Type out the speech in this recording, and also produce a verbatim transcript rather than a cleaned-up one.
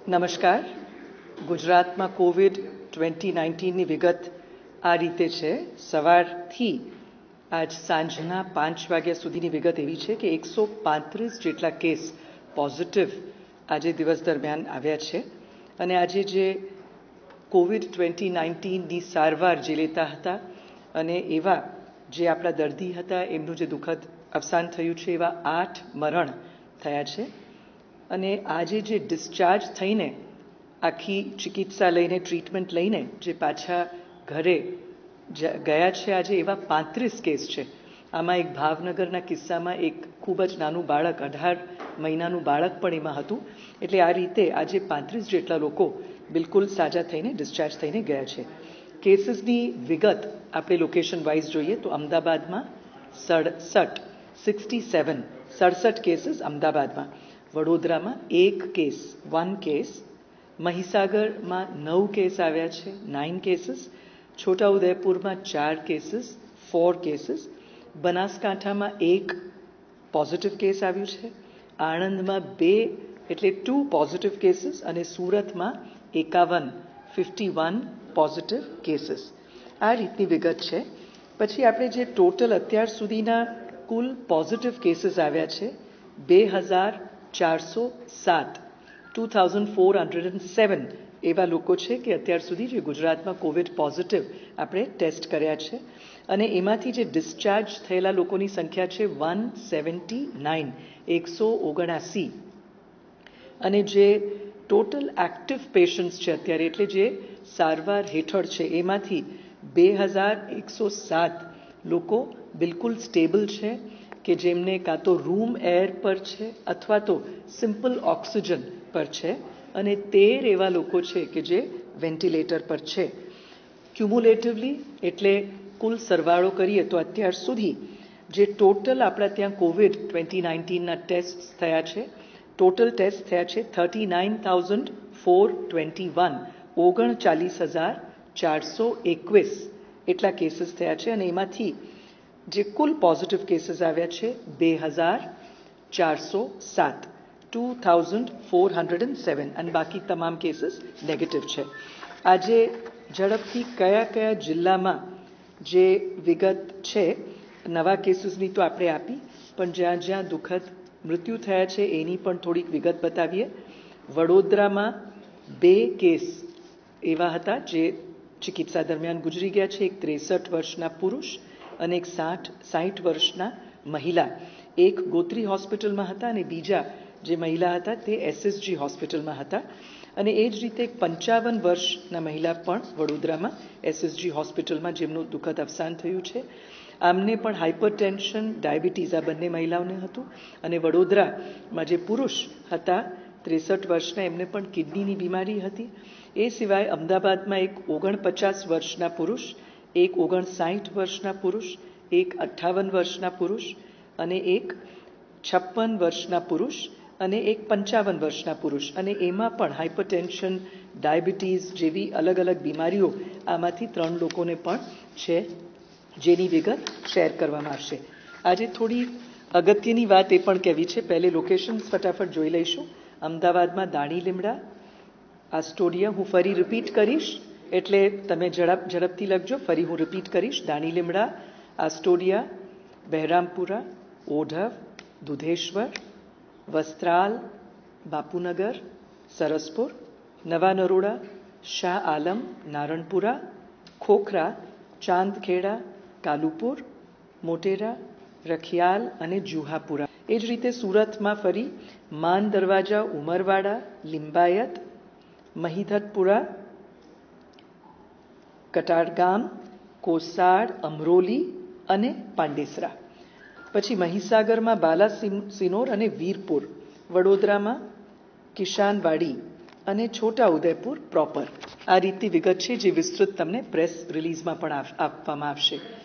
નમસ્કાર. ગુજરાતમાં Covid twenty નાઇન્ટીનની વિગત આ રીતે છે. સવારથી આજ સાંજના પાંચ વાગ્યા સુધીની વિગત એવી છે કે એકસો પાંત્રીસ જેટલા કેસ પોઝિટિવ આજે દિવસ દરમિયાન આવ્યા છે અને આજે જે કોવિડ ટ્વેન્ટી નાઇન્ટીનની સારવાર જે લેતા હતા અને એવા જે આપણા દર્દી હતા એમનું જે દુઃખદ અવસાન થયું છે એવા આઠ મરણ થયા છે અને આજે જે ડિસ્ચાર્જ થઈને આખી ચિકિત્સા લઈને ટ્રીટમેન્ટ લઈને જે પાછા ઘરે ગયા છે આજે એવા પાંત્રીસ કેસ છે. આમાં એક ભાવનગરના કિસ્સામાં એક ખૂબ જ નાનું બાળક અઢાર મહિનાનું બાળક પણ એમાં હતું. એટલે આ રીતે આજે પાંત્રીસ જેટલા લોકો બિલકુલ સાજા થઈને ડિસ્ચાર્જ થઈને ગયા છે. કેસીસની વિગત આપણે લોકેશન વાઇઝ જોઈએ તો અમદાવાદમાં સડસઠ સિક્સટી સેવન સડસઠ કેસીસ અમદાવાદમાં, વડોદરામાં એક કેસ વન કેસ, મહીસાગરમાં નવ કેસ આવ્યા છે નાઇન કેસીસ, છોટાઉદેપુરમાં ચાર કેસીસ ફોર કેસીસ, બનાસકાંઠામાં એક પોઝિટિવ કેસ આવ્યું છે, આણંદમાં બે એટલે ટુ પોઝિટિવ કેસીસ અને સુરતમાં એકાવન ફિફ્ટી વન પોઝિટિવ કેસીસ. આ રીતની વિગત છે. પછી આપણે જે ટોટલ અત્યાર સુધીના કુલ પોઝિટિવ કેસીસ આવ્યા છે બે હજાર ચારસો સાત two thousand four hundred and seven એવા લોકો છે કે અત્યાર સુધી જે ગુજરાતમાં કોવિડ પોઝિટિવ આપણે ટેસ્ટ કર્યા છે અને એમાંથી જે ડિસ્ચાર્જ થયેલા લોકોની સંખ્યા છે વન સેવન્ટી નાઇન એકસો ઓગણાસી અને જે ટોટલ એક્ટિવ પેશન્ટ્સ છે અત્યારે એટલે જે સારવાર હેઠળ છે એમાંથી બે હજાર એકસો સાત લોકો બિલકુલ સ્ટેબલ છે કે જેમને કાં તો રૂમ એર પર છે અથવા તો સિમ્પલ ઓક્સિજન પર છે અને તેર એવા લોકો છે કે જે વેન્ટિલેટર પર છે. ક્યુમ્યુલેટિવલી એટલે કુલ સરવાળો કરીએ તો અત્યાર સુધી જે ટોટલ આપણા ત્યાં કોવિડ ટ્વેન્ટી નાઇન્ટીનના ટેસ્ટ થયા છે ટોટલ ટેસ્ટ થયા છે thirty nine thousand four twenty one ઓગણચાલીસ હજાર ચારસો એકવીસ એટલા કેસીસ થયા છે અને એમાંથી જે કુલ પોઝિટિવ કેસીસ આવ્યા છે બે હજાર ચારસો સાત two thousand four hundred and seven અને બાકી તમામ કેસીસ નેગેટિવ છે. આજે ઝડપથી કયા કયા જિલ્લામાં જે વિગત છે નવા કેસીસની તો આપણે આપી પણ જ્યાં જ્યાં દુઃખદ મૃત્યુ થયા છે એની પણ થોડીક વિગત બતાવીએ. વડોદરામાં બે કેસ એવા હતા જે ચિકિત્સા દરમિયાન ગુજરી ગયા છે. એક ત્રેસઠ વર્ષના પુરુષ અને એક સાઠ સાઠ વર્ષના મહિલા. એક ગોત્રી હોસ્પિટલમાં હતા અને બીજા જે મહિલા હતા તે એસએસજી હોસ્પિટલમાં હતા અને એ જ રીતે એક પંચાવન વર્ષના મહિલા પણ વડોદરામાં એસએસજી હોસ્પિટલમાં જેમનું દુઃખદ અવસાન થયું છે. આમને પણ હાઇપરટેન્શન ડાયાબિટીસ આ બંને મહિલાઓને હતું અને વડોદરામાં જે પુરુષ હતા ત્રેસઠ વર્ષના એમને પણ કિડનીની બીમારી હતી. એ સિવાય અમદાવાદમાં એક ઓગણપચાસ વર્ષના પુરુષ, એક ઓગણસાઠ વર્ષના પુરુષ, એક અઠ્ઠાવન વર્ષના પુરુષ અને એક છપ્પન વર્ષના પુરુષ અને એક પંચાવન વર્ષના પુરુષ અને એમાં પણ હાઇપરટેન્શન ડાયાબિટીસ જેવી અલગ અલગ બીમારીઓ આમાંથી ત્રણ લોકોને પણ છે જેની વિગત શેર કરવામાં આવશે. આજે થોડી અગત્યની વાત એ પણ કહેવી છે. પહેલે લોકેશન ફટાફટ જોઈ લઈશું. અમદાવાદમાં દાણી લીમડા, આસ્ટોડિયા, હું ફરી રિપીટ કરીશ એટલે તમે ઝડપ ઝડપથી લખજો. ફરી હું રિપીટ કરીશ. દાણી લીમડા, આસ્ટોડિયા, બહેરામપુરા, ઓઢવ, દુધેશ્વર, વસ્ત્રાલ, બાપુનગર, સરસપુર, નવા નરોડા, શાહ આલમ, નારણપુરા, ખોખરા, ચાંદખેડા, કાલુપુર, મોટેરા, રખિયાલ અને જુહાપુરા. એ જ રીતે સુરતમાં ફરી માન દરવાજા, ઉમરવાડા, લિંબાયત, મહિધતપુરા, કટારગામ, કોસાડ, અમરોલી અને પાંડેસરા. પછી મહીસાગરમાં બાલાસિનોર અને વીરપુર, વડોદરામાં કિશાનવાડી અને છોટાઉદેપુર પ્રોપર. આ રીતની વિગત છે જે વિસ્તૃત તમને પ્રેસ રિલીઝમાં પણ આપવામાં આવશે.